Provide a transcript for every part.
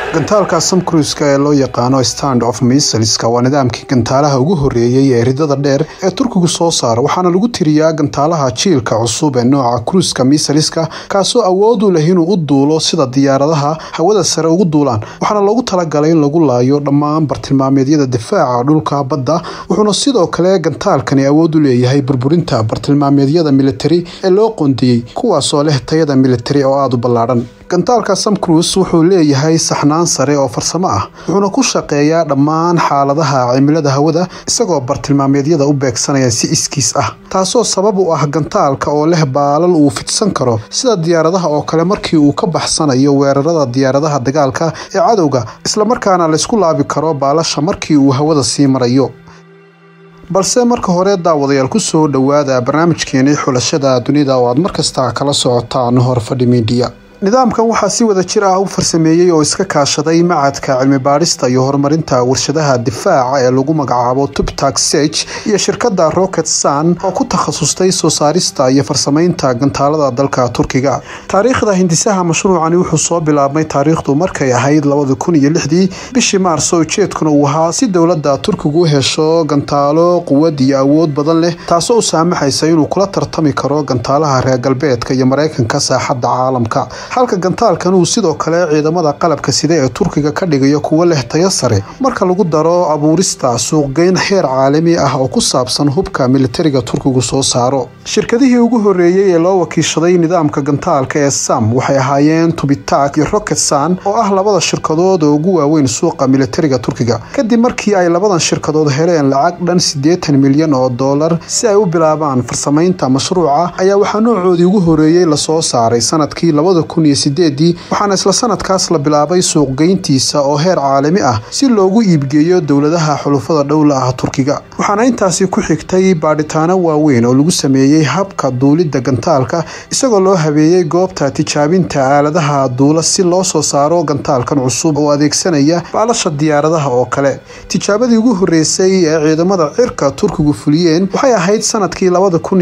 gantaalka Sam Cruise ee loo yaqaano Stand of Missiles waa nidaamkii gantaalaha ugu horeeyay ee ridada dheer ee Turkigu soo saaray waxaana lagu tiriyaa gantaalaha jiilka cusub ee nooca Cruise Missiles kaasoo awood u leh inuu u duulo sida diyaaradaha hawada sare ugu duulaan waxaana loogu talagalay in lagu laayo dhammaan bartilmaameedyada difaaca dhulka badda wuxuuna sidoo kale gantaalkani awood u leeyahay burburinta bartilmaameedyada military ee loo qoondiyay kuwaasoo leh tayada military oo aad u ballaaran gantaalka Sam Cruise wuxuu leeyahay saxnaan sare oo farsamo ah wuxuuna ku shaqeeyaa dhammaan xaaladaha cimilada hawada isagoo bartilmaameedyada u beegsanaya si iskiis ah taasoo sabab u ah gantaalka oo leh baalal uu fidsan karo sida diyaaradaha oo kale markii uu ka baxsanayo weerarada diyaaradaha dagaalka ee cadowga isla markaana la isku laabi karo baalasha markii uu hawada sii marayo balse marka hore daawadayaal ku soo dhawaada barnaamijkeena xulashada dunida oo aad markasta kala socotaan Horfadhi Media nidaamkan waxaa si wada jir ah u farsameeyay oo iska kaashaday macadka cilmi baarista iyo horumarinta warshadaha difaaca ee lagu magacaabo Tuptak Sech iyo shirkadda Roketsan oo ku takhasustay soo saarista iyo farsamaynta gantaalada dalka Turkiga taariikhda hindisaha mashruucani wuxuu soo bilaabmay taariikhdu markay ahayd 2006 bishii Maarso ujeedkuna uu ahaa si dawladda Turkigu hesho gantaalo quwad iyo awood badan leh taasoo u saamaxaysa inuu kula tartami karo gantaalaha reer galbeedka iyo Mareykanka saaxadda caalamka halka gantaalkan uu sidoo kale ciidamada qalabka sida ee Turkiga ka dhigayo kuwa leh tayo sare marka lagu daro abuurista suuqgeyn heer caalami ah oo ku saabsan hubka militariga Turkigu soo saaro shirkadihii ugu horeeyay ee loo wakiishaday nidaamka gantaalka ee Sam waxay ahaayeen Tuptak iyo Roketsan oo ah labada shirkadood oo ugu waaweyn suuqa militariga Turkiga kadib markii ay labadan shirkadood heleen lacag dhan 80 milyan oo dollar si ay u bilaabaan farsamaynta mashruuca ayaa waxa noocoodii ugu horeeyay la soo saaray sanadkii 2008 waxaana isla sanadkaas la bilaabay suuqgeyntiisa oo heer caalami ah si loogu iibgeeyo dawladaha xulufada dhowla ah Turkiga waxaana intaasi ku xigtay baadhitaano waaweyn oo lagu sameeyay habka duulidda gantaalka isagoo loo habeeyay goobta tijaabinta aaladaha duula si loo soo saaro gantaalkan cusub oo adeegsanaya baalasha diyaaradaha oo kale tijaabadii ugu horeysay ee ciidamada cirka Turkigu fuliyeen waxay ahayd sanadkii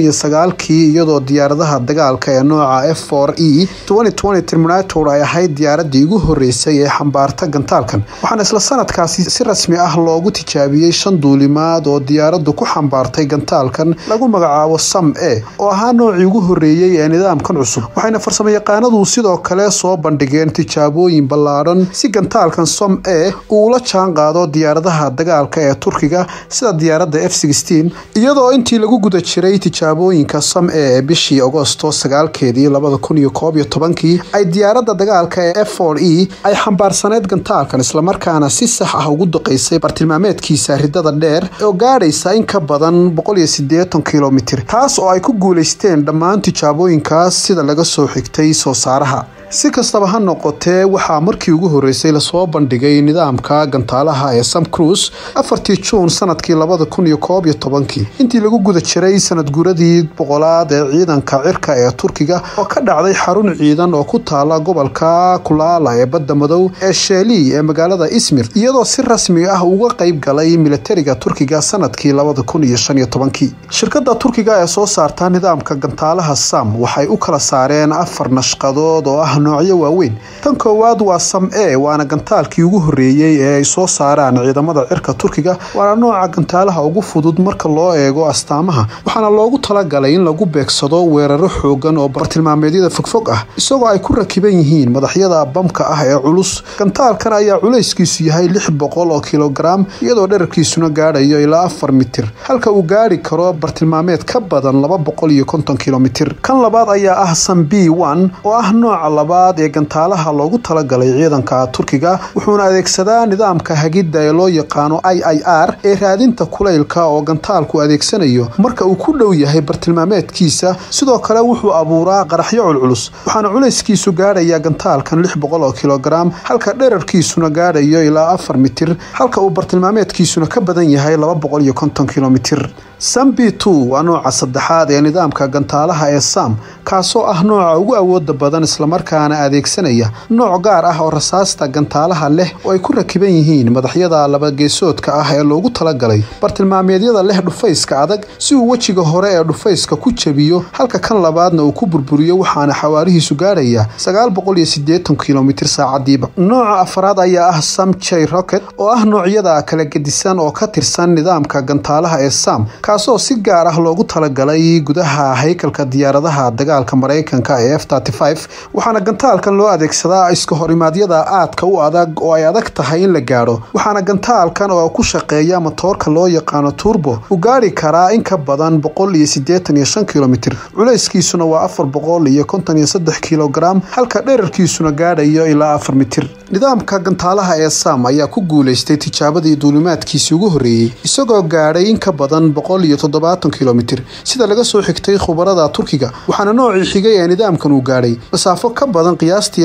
2009 iyadoo diyaaradaha dagaalka ee nooca F4E 2020 Terminator ay ahayd diyaaradii ugu horeysay ee xambaarta gantaalkan waxaana isla sanadkaasi si rasmi ah loogu tijaabiyay 5 duulimaad oo diyaaraddu ku xambaartay gantaalkan lagu magacaabo Sam A oo ahaa noocii ugu horeeyay ee nidaamkan cusub waxayna farsamayaqaanadu sidoo kale soo bandhigeen tijaabooyin ballaaran si gantaalkan Sam A uu la jaan qaado diyaaradaha dagaalka ee Turkiga sida diyaaradda F16 iyadoo intii lagu guda jiray tijaabooyinka Sam A ee bishii Agoosto 9keedii 2011 ay diyaaradda dagaalka ee F4E ay xambaarsaneed gantaalkan isla markaana si sax ah ugu duqeysay bartilmaameedkiisa ridada dheer oo gaadhaysa in ka badan 180 kilomitir taas oo ay ku guuleysteen dhammaan tijaabooyinkaas sida laga soo xigtay soo saaraha si kastaba ha noqotee waxaa markii ugu horeysay la soo bandhigay nidaamka gantaalaha ee Sam Cruise 4 Juun sanadkii 2011 intii lagu guda jiray sanad guuradii 100aad ee ciidanka cirka ee Turkiga oo ka dhacday xarun ciidan oo ku taala gobolka Kulaala ee badda madow ee Sheeli ee magaalada Izmir iyadoo si rasmi ah uga qayb galay militariga Turkiga sanadkii 2015 shirkadda Turkiga ee soo saarta nidaamka gantaalaha Sam waxay u kala saareen 4 nashqadood oo ah noocyo waaweyn tan koowaad waa Sam A waana gantaalkii ugu horeeyay ee ay soo saaraan ciidamada cirka Turkiga waana nooca gantaalaha ugu fudud marka loo eego astaamaha waxaana loogu talagalay in lagu beegsado weeraro xoogan oo bartilmaameedyada fogfog ah isagoo ay ku rakiban yihiin madaxyada bamka ah ee culus gantaalkan ayaa culeyskiisu yahay 600 oo kilogram iyadoo dhererkiisuna gaadhayo ilaa 4 mitir halka uu gaari karo bartilmaameed ka badan 250 kilomitir kan labaad ayaa ah Sam B1 oo ah nooca labaad ee gantaalaha loogu talagalay ciidanka Turkiga wuxuuna adeegsadaa nidaamka hagidda ee loo yaqaano IIR ee raadinta kulaylka oo gantaalku adeegsanayo marka uu ku dhow yahay bartilmaameedkiisa sidoo kale wuxuu abuuraa qaraxyo culculus waxaana culeyskiisu gaadhaya gantaalkan 600 oo kilogram halka dhererkiisuna gaadhayo ilaa 4 mitir halka uu bartilmaameedkiisuna ka badan yahay 250 kilomitir SAM B2 waa nooca saddexaad ee nidaamka gantaalaha ee SAM kaasoo ah nooca ugu awooda badan isla markaana adeegsanaya nooc gaar ah oo rasaasta gantaalaha leh oo ay ku rakiban yihiin madaxyada laba geesoodka ah ee loogu talagalay bartilmaameedyada leh dhufayska adag si uu wejiga hore ee dhufayska ku jabiyo halka kan labaadna uu ku burburiyo waxaana xawaarihiisu gaaraya 980 km/saacadiiba. nooca afraad ayaa ah SAM J Rocket oo ah noocyada kala gedisan oo ka tirsan nidaamka gantaalaha ee SAM kaasoo si gaar ah loogu talagalay gudaha haykalka diyaaradaha dagaalka Mareykanka ee F-35 waxaana gantaalkan loo adeegsadaa iska horimaadyada aadka u adag oo ay adag tahay in la gaaro waxaana gantaalkan oo ku shaqeeya matoorka loo yaqaan turbo uu gaari karaa in ka badan 185 km culayskiisuna waa 453 kg halka dhererkiisuna gaadhayo ilaa 4 mitir. nidaamka gantaalaha ee SAM ayaa ku guuleystay tijaabadii duulimaadkiisii ugu horeeyay isagoo gaadhay in ka badan 170 km sida laga soo xigtay khubarada Turkiga waxaana noocii xigay ee nidaamkan uu gaadhay masaafo ka badan qiyaastii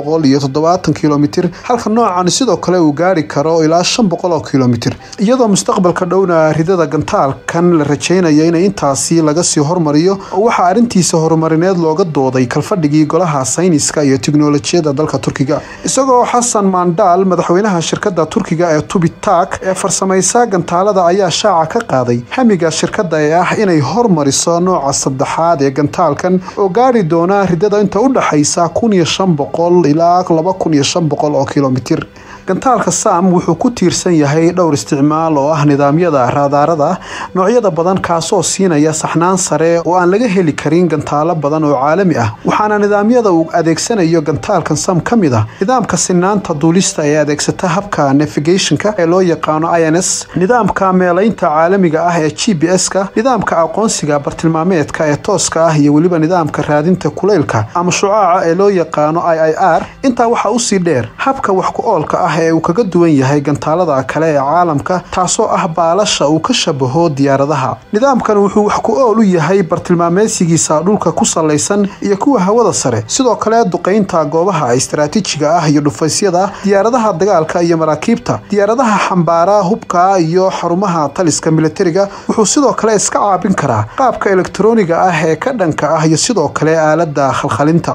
270 km halka noocan sidoo kale uu gaari karo ilaa 500 km iyadoo mustaqbalka dhowna ridada gantaalkan la rajaynayo in intaasi laga sii hormariyo waxa arintiisa horumarineed looga dooday kalfadhigii golaha sayniska iyo tiknoolajiyada dalka Turkiga isagoo Hasan Mandal madaxweynaha shirkadda Turkiga ee TÜBİTAK ee farsamaysa gantaalada ayaa shaaca ka qaaday hamiga shirkadda ee ah inay hormariso nooca saddexaad ee gantaalkan oo gaari doona ridada inta u dhaxaysa 1500 ilaa 2500 km. gantaalka SAM wuxuu ku tiirsan yahay dhowr isticmaal oo ah nidaamyada raadaarada noocyada badan kaasoo siinaya saxnaan sare oo aan laga heli karin gantaalo badan oo caalami ah waxaana nidaamyada uu adeegsanayo gantaalkan SAM kamid ah nidaamka sinaanta duulista ee adeegsata habka navigationka ee loo yaqaan INS nidaamka meelaynta caalamiga ah ee GPS-ka nidaamka aqoonsiga bartilmaameedka ee tooska ah iyo waliba nidaamka raadinta kuleylka ama shucaaca ee loo yaqaan IIR inta waxa uu sii dheer habka wax ku oolka ah ee uu kaga duwan yahay gantaalada kale ee caalamka taasoo ah baalasha uu ka shabaho diyaaradaha nidaamkan wuxuu wax ku ool u yahay bartilmaameedsigiisa dhulka ku salaysan iyo kuwa hawada sare sidoo kale duqeynta goobaha istiraatiijiga ah iyo dhufaysyada diyaaradaha dagaalka iyo maraakiibta diyaaradaha xambaara hubka iyo xarumaha taliska militariga wuxuu sidoo kale iska caabin karaa qaabka elektarooniga ah ee ka dhanka ah iyo sidoo kale aalada khalkhalinta.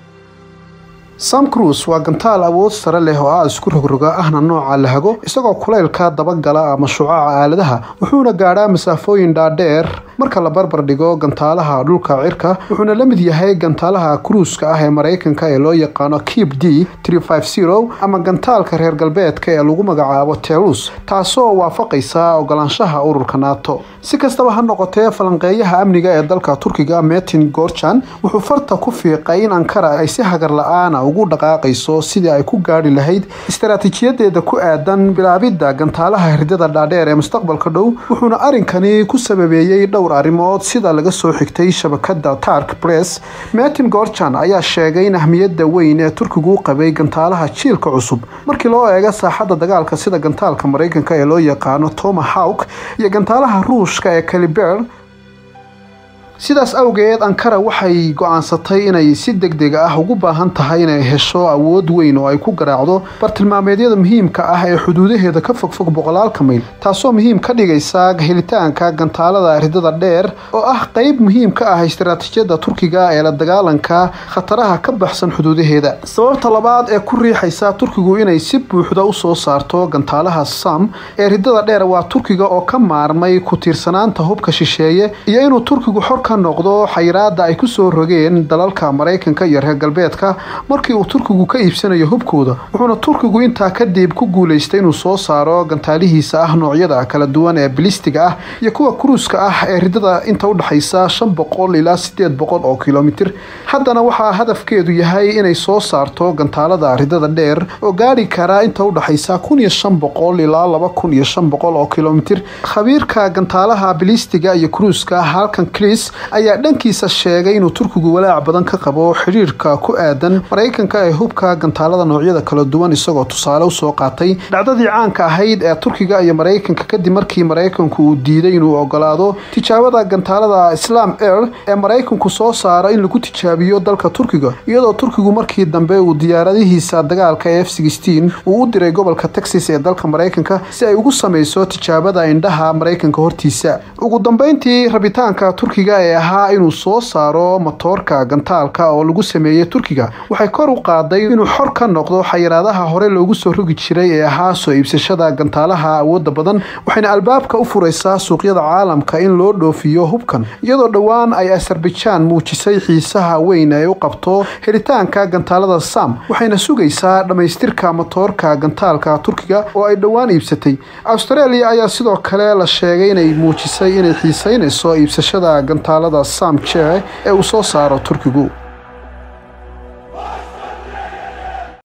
SAM Cruise waa gantaal awood sare leh oo isku rogroga ahna nooca la hago isagoo kuleylka dabagala ama shucaaca aaladaha wuxuuna gaadhaa masaafooyin dhaadheer marka la barbar dhigo gantaalaha dhulka cirka wuxuuna la mid yahay gantaalaha cruise-ka ah ee Mareykanka ee loo yaqaan Kip D350 ama gantaalka reer galbeedka ee lagu magacaabo Taurus taasoo waafaqaysa ogolaanshaha ururka NATO. si kastaba ha noqotee falanqeeyaha amniga ee dalka Turkiga Metin Gorcan wuxuu farta ku fiiqay in Ankara ay si hagar la'aan ugu dhaqaaqayso sidii ay ku gaari lahayd istiraatiijiyadeeda ku aadan bilaabida gantaalaha ridada dhaadheer ee mustaqbalka dhow wuxuuna arinkani ku sababeeyay dhowr arrimood sida laga soo xigtay shabakada Turk Press. Metin Gorcan ayaa sheegay in ahmiyadda weyn ee Turkigu qabay gantaalaha jiilka cusub markii loo eego saaxadda dagaalka sida gantaalka Mareykanka ee loo yaqaan Tomahawk iyo gantaalaha Ruushka ee Kaliber sidaas awgeed Ankara waxay go'aansatay inay si degdeg ah ugu baahan tahay inay hesho awood weyn oo ay ku garaacdo bartilmaameedyada muhiimka ah ee xuduudaheeda ka fogfog boqolaalka mayl taasoo muhiim ka dhigaysa helitaanka gantaalada ridada dheer oo ah qayb muhiim ka ah istiraatiijiyada Turkiga ee la dagaalanka khataraha ka baxsan xuduudaheeda. sababta labaad ee ku riixaysa Turkigu inay si buuxda u soo saarto gantaalaha SAM ee ridada dheer waa Turkiga oo ka maarmay ku tiirsanaanta hubka shisheeye iyo inuu Turkigu xor noqdo xayiraada ay ku soo rogeen dalalka Mareykanka iyo reer galbeedka markii uu Turkigu ka iibsanayo hubkooda wuxuuna Turkigu intaa kadib ku guuleystay inuu soo saaro gantaalihiisa ah noocyada kala duwan ee balistiga ah iyo kuwa cruise-ka ah ee ridada inta u dhaxaysa 500 ilaa 800 km haddana waxa hadafkeedu yahay inay soo saarto gantaalada ridada dheer oo gaari kara inta u dhaxaysa 1500 ilaa 2500 km. khabiirka gantaalaha balistiga iyo cruise-ka halkan Chris ayaa dhankiisa sheegay inuu Turkigu walaac badan ka qabo xiriirka ku aadan Mareykanka ee hubka gantaalada noocyada kala duwan isagoo tusaale u soo qaatay dhacdadii caanka ahayd ee Turkiga iyo Mareykanka kadib markii Mareykanku uu diiday inuu ogolaado tijaabada gantaalada Islam Air ee Mareykanku soo saaray in lagu tijaabiyo dalka Turkiga iyadoo Turkigu markii dambe uu diyaaradihiisa dagaalka F-16 uu u diray gobolka Texas ee dalka Mareykanka si ay ugu sameyso tijaabada indhaha Mareykanka hortiisa ugu dambeyntii rabitaanka Turkiga ee ahaa inuu soo saaro matoorka gantaalka oo lagu sameeyay Turkiga waxay kor u qaaday inuu xor ka noqdo xayiraadaha hore loogu soo rogi jiray ee ahaa soo iibsashada gantaalaha awoodda badan waxayna albaabka u furaysaa suuqyada caalamka in loo dhoofiyo hubkan iyadoo dhawaan ay Azerbaijan muujisay xiisaha weyn ay u qabto helitaanka gantaalada Sam waxayna sugaysaa dhamaystirka matoorka gantaalka Turkiga oo ay dhawaan iibsatay Australia ayaa sidoo kale la sheegay inay muujisay inay xiisaynayso iibsashada gantaalada Sam ee uu soo saaro Turkigu